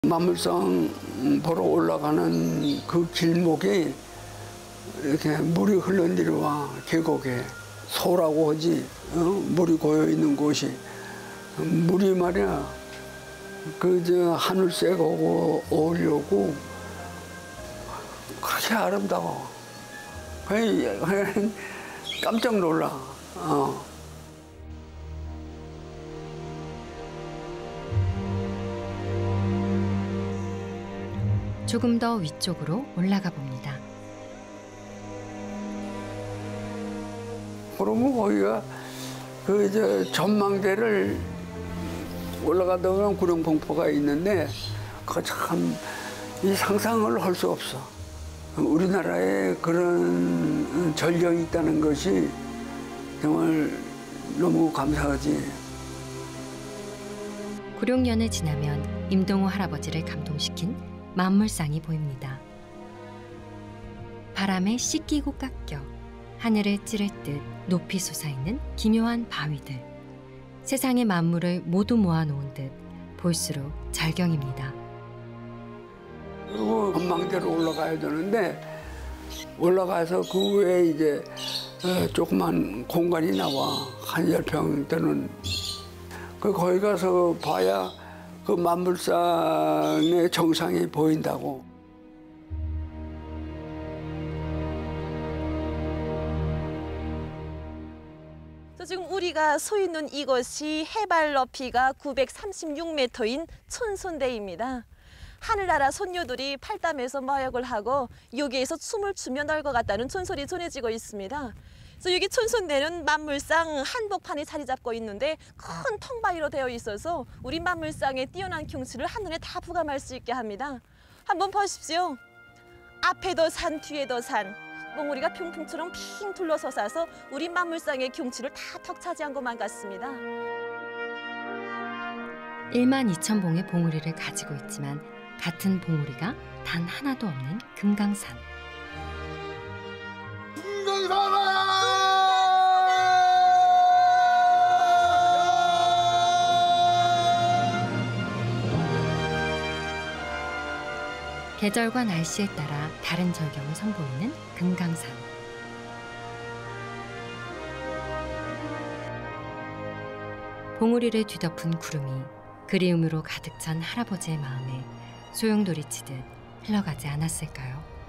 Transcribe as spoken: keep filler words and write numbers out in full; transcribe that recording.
만물상 보러 올라가는 그 길목에 이렇게 물이 흘러내려와. 계곡에 소라고 하지, 어? 물이 고여 있는 곳이. 물이 말이야 그 저 하늘색하고 어울려고 그렇게 아름다워. 그냥 깜짝 놀라. 어. 조금 더 위쪽으로 올라가 봅니다. 그러면 거기가 그 저 전망대를 올라가다 보면 구룡봉포가 있는데 그 참 이 상상을 할 수 없어. 우리나라에 그런 전령이 있다는 것이 정말 너무 감사하지. 구룡년을 지나면 임동호 할아버지를 감동시킨 만물상이 보입니다. 바람에 씻기고 깎여 하늘을 찌를 듯 높이 솟아있는 기묘한 바위들. 세상의 만물을 모두 모아놓은 듯 볼수록 절경입니다. 그리고 전망대로 올라가야 되는데 올라가서 그 외에 이제 조그만 공간이 나와. 한 열 평 되는. 그 거기 가서 봐야 그 만물상의 정상이 보인다고. 지금 우리가 서 있는 이곳이 해발 높이가 구백삼십육 미터인 촌손대입니다. 하늘나라 손녀들이 팔담에서 마역을 하고 여기에서 춤을 추며 널궈갔다는 촌소리 전해지고 있습니다. 그래서 여기 촌손대는 만물상 한복판에 자리 잡고 있는데 큰 통바위로 되어 있어서 우리 만물상의 뛰어난 경치를 한눈에 다 부감할 수 있게 합니다. 한번 보십시오. 앞에도 산, 뒤에도 산. 몽우리가 평풍처럼 핑 둘러서서 우리 만물상의 경치를 다 턱차지한 것만 같습니다. 일만 이천 봉의 봉우리를 가지고 있지만 같은 봉우리가 단 하나도 없는 금강산. 금강산아! 계절과 날씨에 따라 다른 절경을 선보이는 금강산. 봉우리를 뒤덮은 구름이 그리움으로 가득 찬 할아버지의 마음에 소용돌이치듯 흘러가지 않았을까요?